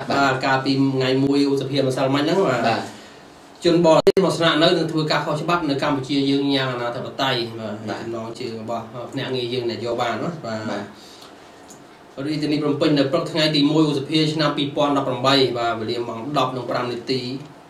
cả pin ngày mùi u tập hiện mà sao mạnh lắm mà chôn bò một sạn nơi thường thưa cả kho chế bắt nơi Campuchia dương nhà là thật tay mà nó chưa bò nè nghề dương này do bàn đó và đi từ Phnom Penh làประថ្ងៃទី1 ឧសភាឆ្នាំ 2018 បាទវេលាម៉ោង 10:05 នាទី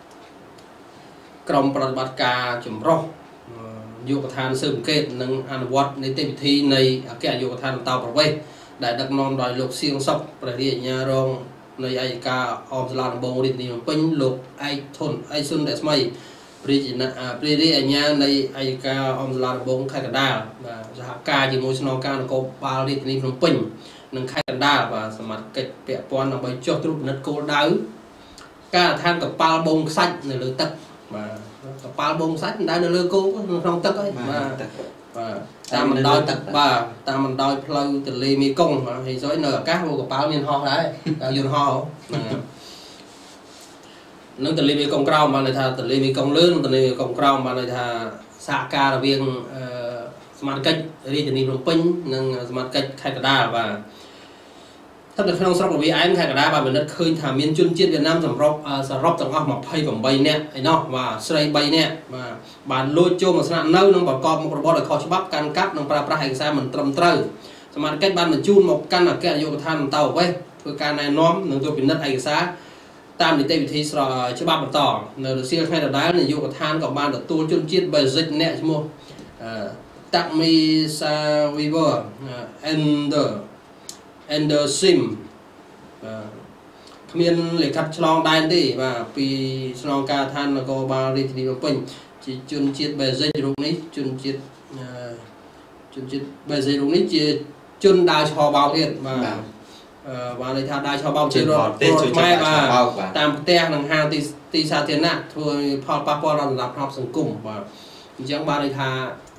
ក្រុមប្រតិបត្តិការចម្រុះយុវដ្ឋានស៊ើបអង្កេតនិងអនុវត្តនីតិវិធីនៃអគ្គនាយកដ្ឋានបន្តប្រវេសន៍ដែលដឹកនាំដោយលោកសៀងសុកព្រះរាជអាជ្ញារងនៃឯកការអមសាលាដំបងរាជធានីភ្នំពេញលោកឯកធុនឯកសុនដែលស្មីព្រះរាជអាជ្ញានៃឯកការអមសាលាដំបងខេត្តកណ្ដាលបាទសហការជាមួយស្នងការនគរបាលរាជធានីភ្នំពេញនិងខេត្តកណ្ដាលបាទសមាជិកពាក់ព័ន្ធដើម្បីចុះត្រួតពិនិត្យគោលដៅការឋានកប៉ាល់បងខ្សាច់នៅលើទឹកបាទកប៉ាល់បងខ្សាច់ដែលនៅលើគោក្នុងទឹកហើយបាទតាមបណ្ដោយទឹកបាទតាមបណ្ដោយផ្លូវទន្លេមេគង្គបាទហើយស្អីនៅអាកាសមកកប៉ាល់មានហោះដែរយន្តហោះហ្នឹងនឹងទន្លេមេគង្គក្រោមបានន័យថាទន្លេមេគង្គលើនិងទន្លេមេគង្គក្រោមបានន័យថាសហការរវាងសមាជិករាជធានីភ្នំពេញនិងសមាជិកខេត្តកណ្ដាលបាទថានៅក្នុងស្រុករវាឯងខេត្តកណ្ដាលបាទពិនិត្យឃើញថាមានជនជាតិវៀតណាមសរុបទាំងអស់28នាក់ឯណោះបាទស្រី3នាក់បាទបានលួចចូលមកស្នាក់នៅនិងប្រកបមុខរបរដោយខុសច្បាប់កាន់កាប់និងប្រើប្រាស់ឯកសារមិនត្រឹមត្រូវសមាជិកបានបញ្ជូនមកកាន់អគ្គនាយកដ្ឋានបន្តប្រវេសន៍ធ្វើការណែនាំនិងត្រួតពិនិត្យឯកសារតាមនីតិវិធីច្បាប់បន្តនៅរសៀលថ្ងៃដដែលនាយកដ្ឋានក៏បានទទួលជនជាតិ Basic អ្នកឈ្មោះតាក់មីសាវីវ៉ាEnder Sim គ្មានលិខិតឆ្លងដែនទេបាទពីស្នងការឋាននគរបាលរាជធានីភ្នំពេញជាជនជាតិ Basic រូបនេះជនជាតិ Basic រូបនេះជាជនដើរឆោបោកទៀតបាទបានន័យថាដើរឆោបោកជារដ្ឋខ្មែរបាទតាមផ្ទះនិងហាងទីសាធារណៈធ្វើផលប៉ះពាល់ដល់សន្តិភាពសង្គមបាទអញ្ចឹងបានន័យថា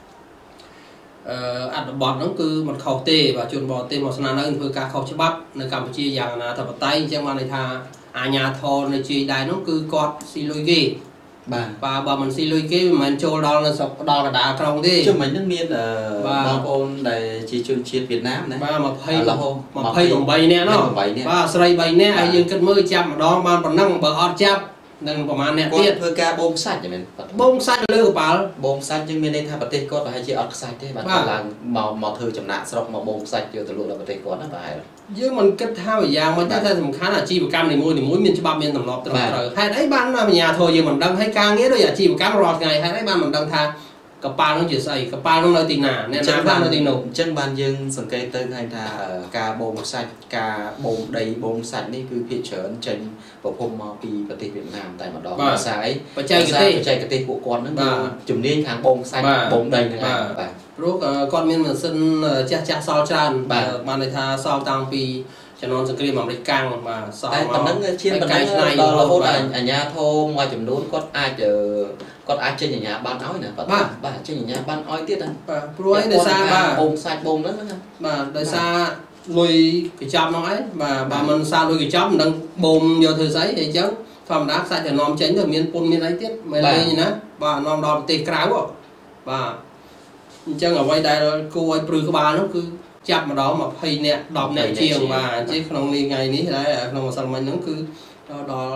អត្ថបទហ្នឹងគឺមិនខុសទេបាទជនបរទេសមកស្នាក់នៅធ្វើការខុសច្បាប់នៅកម្ពុជាយ៉ាងអនាធិបតេយ្យអញ្ចឹងបានន័យថាអាជ្ញាធរនៅជាយដែរហ្នឹងគឺគាត់ស៊ីលុយគេបាទបើមិនស៊ីលុយគេមិនមែនចូលដល់នៅស្រុកដល់កណ្ដាលក្រុងទេជុំមិញហ្នឹងមានបងប្អូនដែលជាជនជាតិវៀតណាមណាបាទ28នាក់ណោះបាទស្រី3នាក់ហើយយើងគិតមើលចាប់ម្ដងបានប៉ុណ្ណឹងបើអត់ចាប់នឹងប្រហែលអ្នកទៀតធ្វើការបូមខ្សាច់មែនបូមខ្សាច់លើកប៉ាល់បូមខ្សាច់យើងមានន័យថាប្រទេសគាត់ប្រហែលជាអត់ខ្សាច់ទេបាទឡើងមកធ្វើចំណាក់ស្រុកមកបូមខ្សាច់យកទៅលក់ដល់ប្រទេសគាត់ណាប្រហែលយើងមិនគិតថាយ៉ាងមិនតែសំខាន់អាជីវកម្មនីមួយមានច្បាប់មានទម្លាប់ត្រឹមត្រូវហេតុអីបានអាជ្ញាធរយើងមិនដឹងហើយការងារដូចអាជីវកម្មរាល់ថ្ងៃហេតុអីបានមិនដឹងថាកប៉ាល់នោះជាស្អីកប៉ាល់នោះនៅទីណាអ្នកណាបាននៅទីនោះអញ្ចឹងបានយើងសង្កេតទៅឃើញថាការបូមខ្សាច់ការបូមដីបូមខ្សាច់នេះគឺភាគច្រើនចេញប្រភពមកពីប្រទេសវៀតណាមតែម្ដងភាសាអីបច្ចេកទេសពួកគាត់ហ្នឹងជំនាញខាងបូមខ្សាច់បូមដីហ្នឹងបាទព្រោះគាត់មានម៉ាស៊ីនចាស់សល់ច្រើនបានន័យថាសល់តាំងពីចំនួនសង្គ្រាមអាមេរិកកាំងបាទសល់មកតែប៉ុណ្្នឹងឈានប៉ុណ្្នឹងដល់រហូតអាជ្ញាធរមួយចំនួនគាត់អាចចេញអាជ្ញាប័ណ្ណឲ្យណាបាទចេញអាជ្ញាប័ណ្ណឲ្យទៀតណាបាទព្រោះឯដោយសារបាទបូមខ្សាច់បូមហ្នឹងណាបាទដោយសារលុយកញ្ចប់ហ្នឹងឯងបាទបើមិនសារលុយកញ្ចប់មិនដឹងបូមយកធ្វើស្អីអីចឹងធម្មតាខ្សាច់តែនាំចេញទៅមានពុនមានអីទៀតមិនលេងណាបាទនាំដល់ប្រទេសក្រៅបាទអញ្ចឹងអ្វីដែលគួរឲ្យព្រឺក្បាលនោះគឺចាប់ម្ដង20នាក់10នាក់ជាងបាទជាក្នុងថ្ងៃនេះដែរក្នុងម្សិលមិញហ្នឹងគឺដល់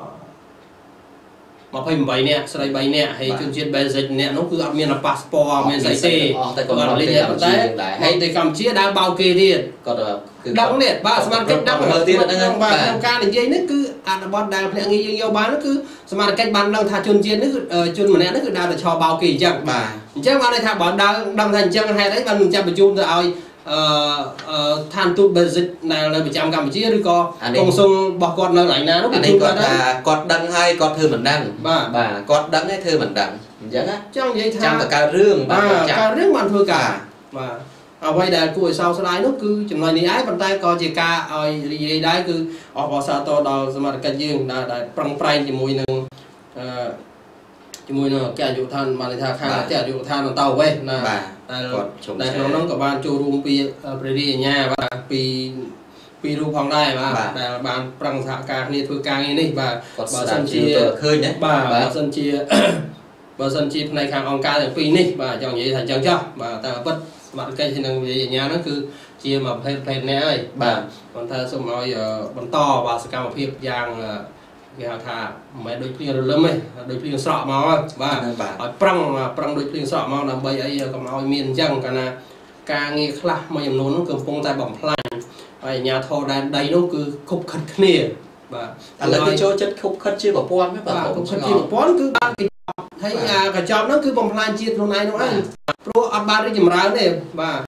28នាក់ស្រី3នាក់ហើយជនជាតិ Basic នាក់នោះគឺអត់មានប៉ាសពតអត់មានស្អីទេគាត់លេងតែហើយទៅកម្ពុជាដើរបោកគេទៀតគាត់គឺដឹងនេះបាទសមាជិកដឹងមើលទៀតហ្នឹងបាទក្នុងការនិយាយនេះគឺអត្ថបទដែលភ្នាក់ងារយើងយកបានគឺសមាជិកបានដឹងថាជនជាតិនេះគឺជនម្នាក់នេះគឺដើរទៅឆោបោកគេអញ្ចឹងបាទអញ្ចឹងបានន័យថាបើដើរដឹងថាអញ្ចឹងហេតុអីបានមិនចាប់បញ្ជូនទៅឲ្យឋានទូត Basic នៅប្រចាំកម្ពុជាឬក៏កុងស៊ុលរបស់គាត់នៅកន្លែងណានោះអានេះគាត់ដឹងហើយគាត់ធ្វើមិនដឹងបាទគាត់ដឹងហើយធ្វើមិនដឹងអញ្ចឹងណាចង់និយាយថាចាំតកើតរឿងបាទកើតរឿងបានធ្វើការបាទអ្វីដែលគួរឲ្យសោកស្ដាយនោះគឺចំណុចនេះឯងប៉ុន្តែក៏ជាការឲ្យរីករាយដែរគឺអបអរសាទរដល់សមាជិកយើងដែលប្រឹងប្រែងជាមួយនឹងអគ្គនាយកដ្ឋានបានន័យថាខាងអគ្គនាយកដ្ឋានបន្តវេសណាដែលគាត់ដែលក្នុងនោះក៏បានចូលរួមពីព្រះរាជអាជ្ញាបាទពីរូបផងដែរបាទដែលបានប្រឹងសហការគ្នាធ្វើការងារនេះបាទបើសិនជាឃើញណាបាទបើសិនជាផ្នែកខាងអង្គការទាំងពីរនេះបាទចង់និយាយថាអញ្ចឹងចុះបាទតែពិត mà cái thì năng về nhà nó cứ chia mà phê nè ơi bà còn thơ xong rồi bắn to và sự cao phiệp giang cái hào thà mấy đôi phiên rồi lắm ấy đôi phiên sọ máu và ở prăng đôi phiên sọ máu làm bây ấy còn nói miền chẳng cả là ca nghe khla mà dòng nón nó cứ phong tay bỏng plan vậy nhà thò đàn đầy nó cứ khúc khật nè và lấy cái chỗ chất khúc khất chưa bảo quan với bà khúc khật chưa bảo quan cứ ban thấy cả chọn nó cứ bỏng plan chia luôn này nó anh pro ăn ba đi chìm ráo này và